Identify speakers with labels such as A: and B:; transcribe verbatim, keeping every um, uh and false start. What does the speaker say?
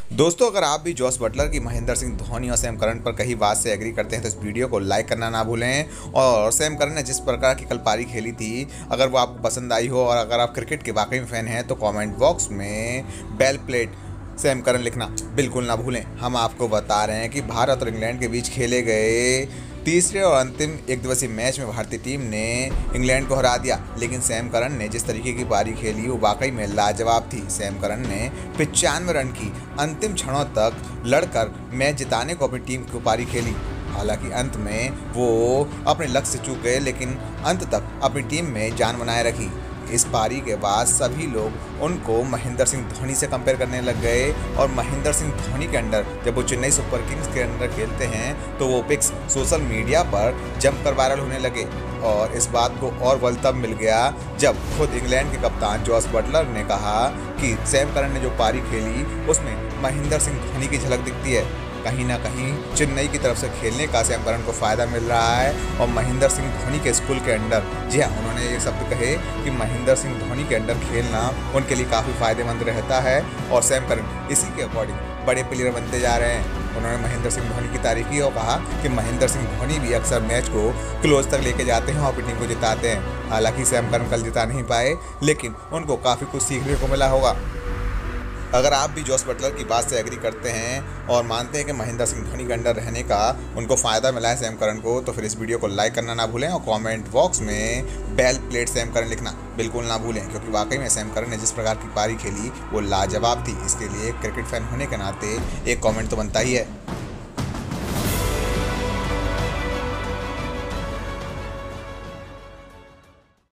A: दोस्तों, अगर आप भी जॉस बटलर की महेंद्र सिंह धोनी और सैम करन पर कहीं बात से एग्री करते हैं तो इस वीडियो को लाइक करना ना भूलें। और सैम करन ने जिस प्रकार की कल पारी खेली थी, अगर वो आपको पसंद आई हो और अगर आप क्रिकेट के वाकई में फ़ैन हैं तो कमेंट बॉक्स में बेल प्लेट सैम करन लिखना बिल्कुल ना भूलें। हम आपको बता रहे हैं कि भारत और इंग्लैंड के बीच खेले गए तीसरे और अंतिम एक दिवसीय मैच में भारतीय टीम ने इंग्लैंड को हरा दिया, लेकिन सैम करन ने जिस तरीके की पारी खेली वो वाकई में लाजवाब थी। सैम करन ने पचानवे रन की अंतिम क्षणों तक लड़कर मैच जिताने को अपनी टीम को पारी खेली। हालांकि अंत में वो अपने लक्ष्य से चूक गए, लेकिन अंत तक अपनी टीम में जान बनाए रखी। इस पारी के बाद सभी लोग उनको महेंद्र सिंह धोनी से कंपेयर करने लग गए और महेंद्र सिंह धोनी के अंडर जब वो चेन्नई सुपर किंग्स के अंडर खेलते हैं तो वो पिक्स सोशल मीडिया पर जमकर वायरल होने लगे। और इस बात को और बल तब मिल गया जब खुद इंग्लैंड के कप्तान जॉस बटलर ने कहा कि सैम करन ने जो पारी खेली उसमें महेंद्र सिंह धोनी की झलक दिखती है। कहीं ना कहीं चेन्नई की तरफ से खेलने का सैम करन को फ़ायदा मिल रहा है और महेंद्र सिंह धोनी के स्कूल के अंडर, जी हाँ, उन्होंने ये शब्द कहे कि महेंद्र सिंह धोनी के अंडर खेलना उनके लिए काफ़ी फ़ायदेमंद रहता है और सैम करन इसी के अकॉर्डिंग बड़े प्लेयर बनते जा रहे हैं। उन्होंने महेंद्र सिंह धोनी की तारीफ की और कहा कि महेंद्र सिंह धोनी भी अक्सर मैच को क्लोज तक लेके जाते हैं और अपनी टीम को जिताते हैं। हालांकि सैम करन कल जिता नहीं पाए, लेकिन उनको काफ़ी कुछ सीखने को मिला होगा। अगर आप भी जॉस बटलर की बात से एग्री करते हैं और मानते हैं कि महेंद्र सिंह धोनी के अंडर रहने का उनको फ़ायदा मिला है सैम करन को, तो फिर इस वीडियो को लाइक करना ना भूलें और कमेंट बॉक्स में बेल प्लेट सैम करन लिखना बिल्कुल ना भूलें, क्योंकि वाकई में सैम करन ने जिस प्रकार की पारी खेली वो लाजवाब थी। इसके लिए क्रिकेट फैन होने के नाते एक कॉमेंट तो बनता ही है।